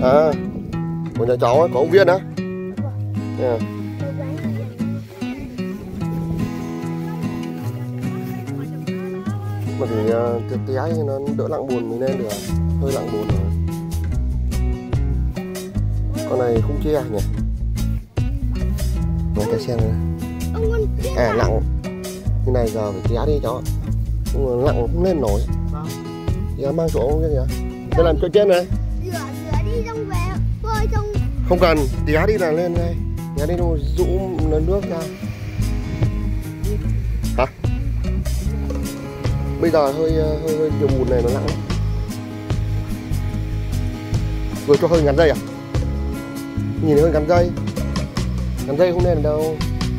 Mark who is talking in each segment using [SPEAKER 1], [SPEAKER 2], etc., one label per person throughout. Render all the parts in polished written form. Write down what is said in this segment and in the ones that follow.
[SPEAKER 1] À, của nhà cháu ấy, có ông Viên á. Yeah. Mà thì té nó đỡ nặng buồn thì nên được, hơi nặng buồn rồi. Con này không chia nhỉ? Này cái xem này. À nặng như này giờ phải té đi cháu. Nặng không lên nổi. Giờ mang chỗ không nhỉ? Đây làm chỗ trên này.
[SPEAKER 2] Rửa đi xong về phơi xong.
[SPEAKER 1] Không cần, té đi là lên đây. Té đi nó rũ nước ra. Hả? Bây giờ hơi nhiều bùn này nó nặng lắm. Rồi cho hơi ngắn dây à? Nhìn hơi ngắn dây. Ngắn dây không nên đâu.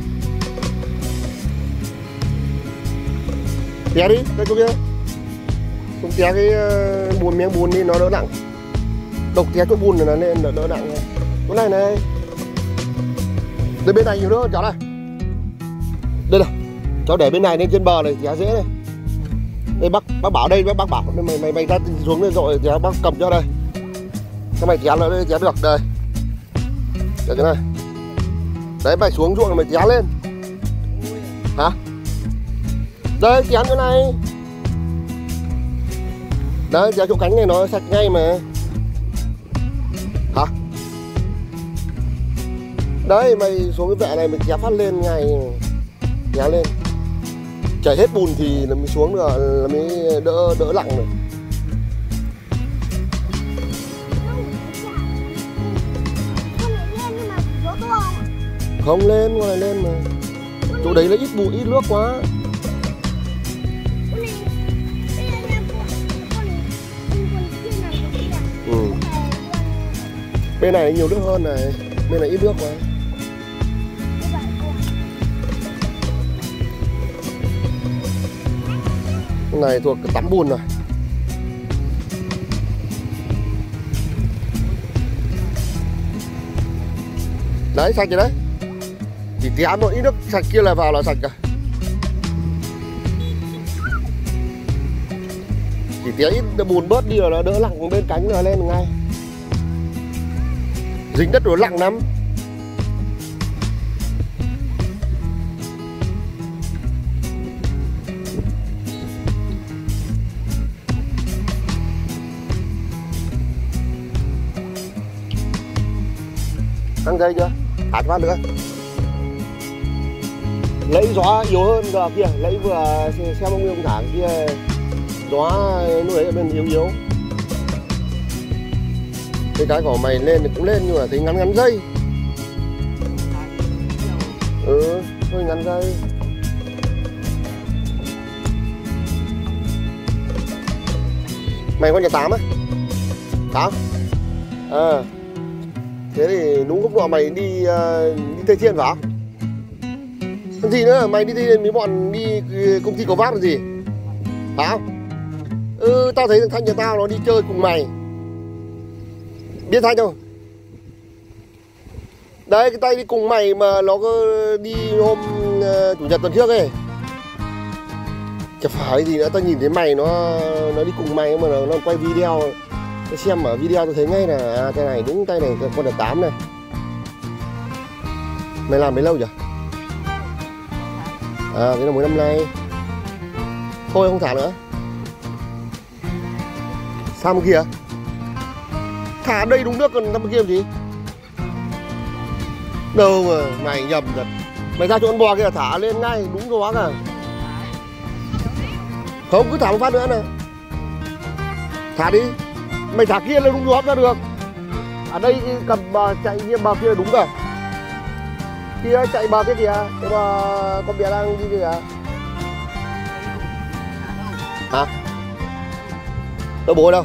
[SPEAKER 1] Té đi, đây chỗ kia. Không té cái miếng bùn đi nó đỡ nặng. Độc té chỗ bùn này nó lên đỡ nặng này. Chỗ này này. Đây bên này nhiều nữa cháu này. Đây này. Cháu để bên này lên trên bờ này té dễ này. Đây bác bảo đây, bác bảo mày ra xuống đây rồi thì bác cầm cho đây. Cái mày té nữa té được đây. Để cái này. Đấy mày xuống ruộng mày té lên. Hả? Đây té chỗ này. Đấy té chỗ cánh này nó sạch ngay mà. Hả? Đấy mày xuống cái vẹ này mày té phát lên ngay. Té lên. Chảy hết bùn thì là mới xuống được, là mới đỡ lặng được. Không lên, ngoài lên mà. Chỗ đấy là ít bụi, ít nước quá. Ừ. Bên này nhiều nước hơn này, bên này ít nước quá. Cái này thuộc cái tắm bùn rồi. Đấy sạch rồi đấy. Chỉ té một ít nước sạch kia là vào là sạch cả. Chỉ té ít bùn bớt đi rồi nó đỡ lặng bên cánh rồi lên ngay. Dính đất nó lặng lắm. Căng dây chưa? Thả phát nữa. Lấy gió yếu hơn cơ kia, lấy vừa xem ông Nguyên thả kia gió nuôi ở bên yếu. Cái của mày lên thì cũng lên nhưng mà thấy ngắn dây. Ừ, hơi ngắn dây. Mày có nhà 8 á? 8? À. Thế thì đúng lúc nọ mày đi Tây Thiên phải không? Còn gì nữa, mày đi Tây Thiên với bọn đi công ty có vát là gì? Phải không? Ừ, tao thấy thằng Thanh nhà tao nó đi chơi cùng mày. Biết Thanh không? Đấy, cái tay đi cùng mày mà nó có đi hôm chủ nhật tuần trước ấy. Chả phải gì nữa, tao nhìn thấy mày nó đi cùng mày mà nó quay video. Tôi xem ở video tôi thấy ngay là cái này đúng tay này con đợt 8 này. Mày làm mấy lâu chưa? À cái là mới năm nay. Thôi không thả nữa. Sao bên kia? Thả đây đúng nước còn bên kia làm gì? Đâu mà mày nhầm thật. Mày ra chỗ con bò kia là thả lên ngay đúng gió cả. Không cứ thả một phát nữa này. Thả đi. Mày thả kia lên đúng gió ra được. Ở đây cầm bờ chạy như bờ kia là đúng cả. Kia chạy bờ kia kìa. Cái bờ con bé đang đi kìa. Hả? Đâu bố đâu?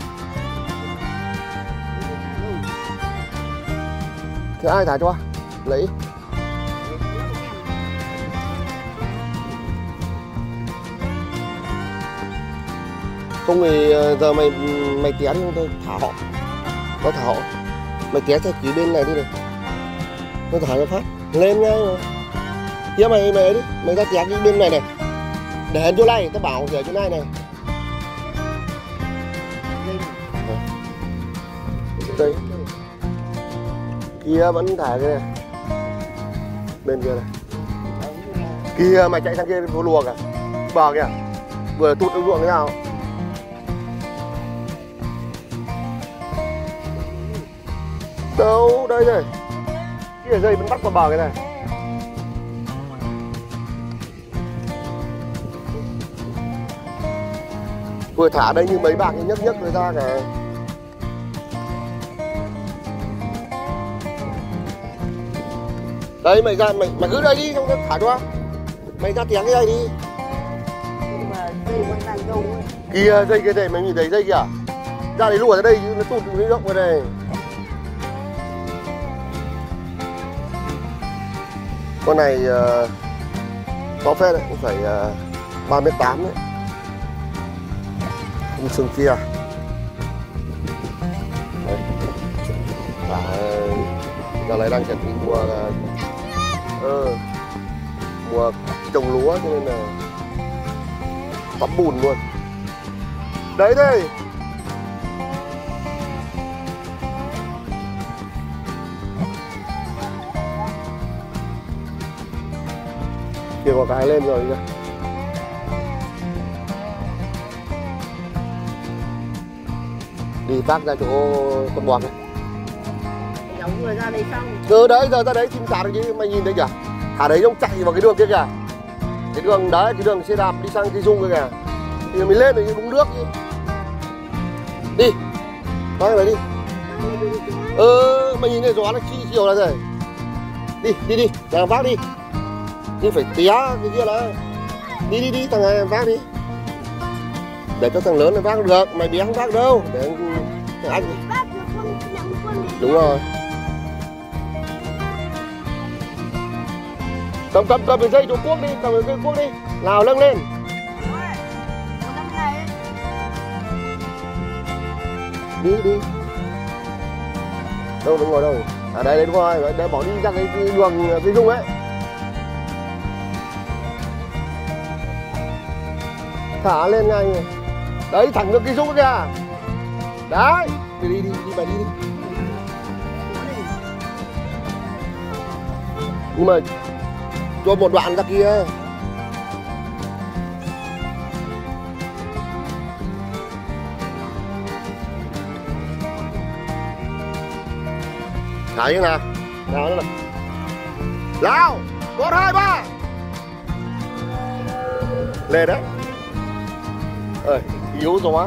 [SPEAKER 1] Thế ai thả cho? Lấy. Không thì giờ mày té đi không tôi thả họ. Nó thả họ. Mày té theo phía bên này đi này. Nó thả nó phát. Lên ngay mà. Kia mày ấy đi. Mày ra té cái bên này này. Để chỗ này, tao bảo ở chỗ này này. Đây. Kia vẫn thả cái này. Bên kia này. Kia mày chạy sang kia vô luồng à? Bờ kìa. Vừa tụt được ruộng thế nào? Đâu, đây này. Cái dây vẫn bắt vào bờ cái này. Vừa thả đây như mấy bạc nhấc nhấc người ra cả. Đây mày ra, mày cứ đây đi, không thả cho. Mày ra tiếng cái dây đi.
[SPEAKER 2] Nhưng mà dây vẫn đang đâu ấy.
[SPEAKER 1] Kia dây kia này mày nhìn thấy dây kìa. Ra đấy lùa ra đây nó tụt cái rộng vào đây. Con này có phết đấy, cũng phải 3m8 đấy. Con sừng kia. Đấy. Cả giờ này đang chuẩn bị mùa trồng lúa cho nên là tắm bùn luôn. Đấy đây. Kia có cái lên rồi kìa. Đi phát ra chỗ con bò này.
[SPEAKER 2] Kéo người ra đây xong.
[SPEAKER 1] Đấy giờ ra đấy chim thả được chứ, mày nhìn thấy kìa. Thả đấy ông chạy vào cái đường kia kìa. Cái đường đấy, cái đường xe đạp đi sang cây dung kia kìa. Thì mình lên được đúng nước chứ. Đi. Nói mày đi. Mày nhìn thấy gió nó chiều là rồi. Đi, thằng vác đi. Nhưng phải té cái kia là. Đi, thằng này vác đi. Để cho thằng lớn nó vác được, mày bé không vác đâu. Để thằng anh. Đúng rồi. Cầm cái dây chỗ cuốc đi, cầm cái cuốc đi. Nào lưng lên. Đi. Đâu đúng rồi đâu. À đây đúng rồi, để bỏ đi ra cái đường cái dung ấy. Thả lên ngay. Đấy thẳng được cái dung kìa. Đấy, đi mày đi. Nhưng mà cho một đoạn ra kia. Thả như nào? Nào nữa nào. Nào, 1, 2, 3. Lên đấy. Yếu gió.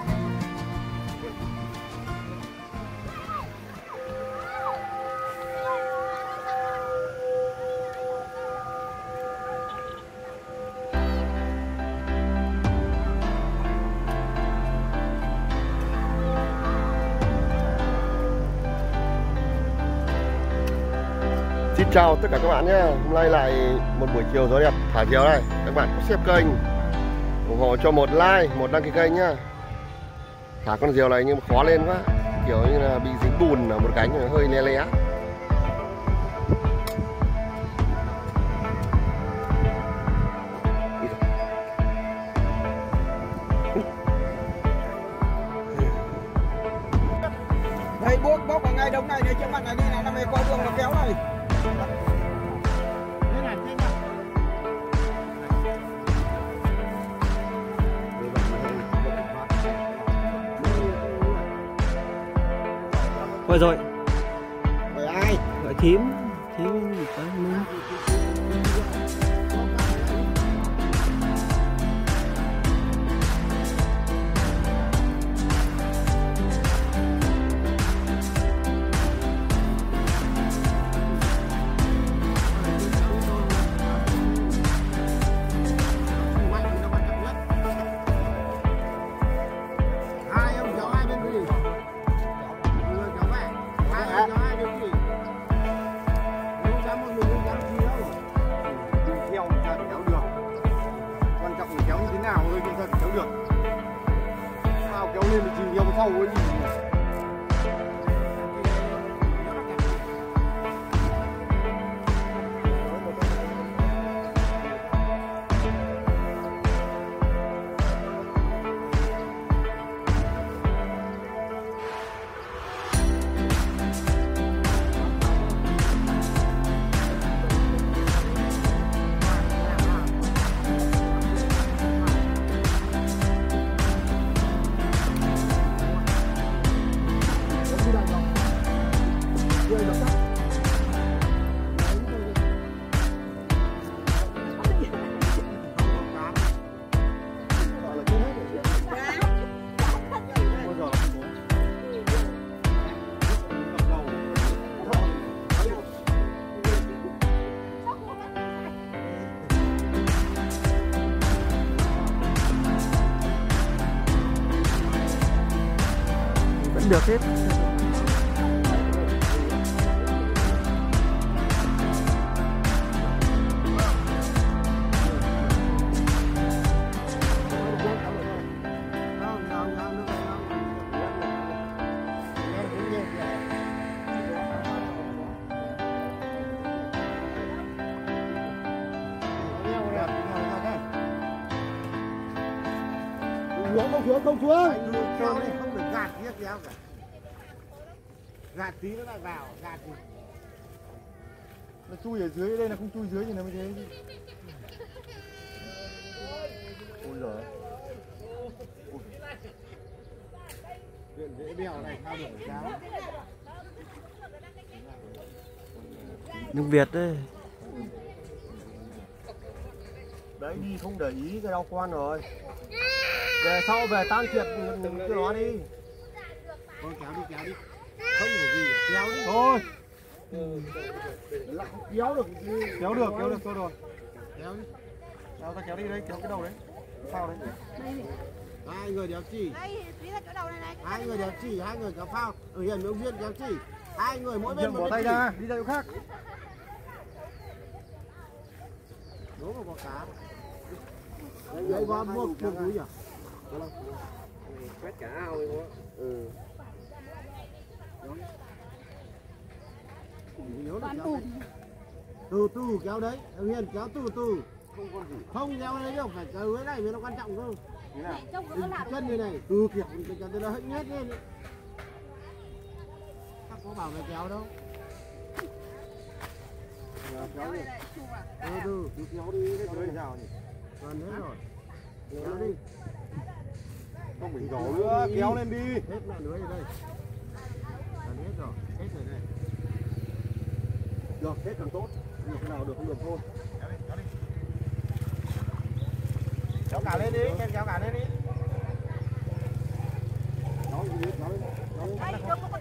[SPEAKER 1] Xin chào tất cả các bạn nhé. Hôm nay lại một buổi chiều gió đẹp thả diều này. Các bạn có xếp kênh ủng hộ cho một like, một đăng ký kênh nhá. Thả con diều này nhưng mà khó lên quá, kiểu như là bị dính bùn ở một cánh hơi le lé.
[SPEAKER 3] Đây bốc vào ngay đông này, trước mặt này đi này, mày qua đường nó kéo này.
[SPEAKER 4] Thôi rồi.
[SPEAKER 1] Mời ai?
[SPEAKER 4] Gọi thím tới nữa.
[SPEAKER 3] Sau ấy gì
[SPEAKER 4] được hết.
[SPEAKER 1] Không xuống.
[SPEAKER 3] Kéo đi không được gạt chiếc kéo cả. Gạt tí nó lại vào, gạt thì
[SPEAKER 1] Nó chui ở dưới đây là không chui dưới thì nó mới thế. Ôi giời.
[SPEAKER 3] dễ đèo này sao được kéo.
[SPEAKER 4] Nước Việt đấy.
[SPEAKER 1] Đấy đi không để ý cái đau quan rồi. Về sau về tan thiệt cái nó đi.
[SPEAKER 3] Thôi kéo đi. Không phải gì, kéo đi.
[SPEAKER 1] Thôi. Kéo được thôi rồi.
[SPEAKER 3] Kéo đi.
[SPEAKER 1] Sao ta kéo đi đây, kéo cái đầu đấy. Sao đấy?
[SPEAKER 3] Hai người đéo chỉ. Hai người đéo chỉ, hai người kéo phao. Ở hiện Mỹ Duyên kéo chỉ. Hai người mỗi bên một
[SPEAKER 1] bỏ tay
[SPEAKER 3] chỉ.
[SPEAKER 1] ra, đi ra chỗ khác.
[SPEAKER 3] Đố vào con cá. Đấy có buộc túi nhỉ?
[SPEAKER 1] Quét cả ao ấy quá. Ừ.
[SPEAKER 3] Từ từ kéo đấy, Hiền kéo từ. Không kéo đấy đâu, phải kéo cái này mới nó quan trọng cơ. Chân như này, từ kiểu từ nó hết nhét lên. Không có bảo về kéo đâu.
[SPEAKER 1] Kéo đi.
[SPEAKER 3] Từ
[SPEAKER 1] Kéo đi, cái dưới nào nhỉ?
[SPEAKER 3] Gần hết rồi. Kéo đi.
[SPEAKER 1] Không phải đổ nữa, kéo lên đi.
[SPEAKER 3] Hết mẹ lưới ở đây. Gần hết rồi đây.
[SPEAKER 1] Được, hết càng tốt. Được cái nào được không được thôi.
[SPEAKER 3] Kéo cả lên đi, kéo cả lên đi.
[SPEAKER 1] Kéo đi, kéo lên.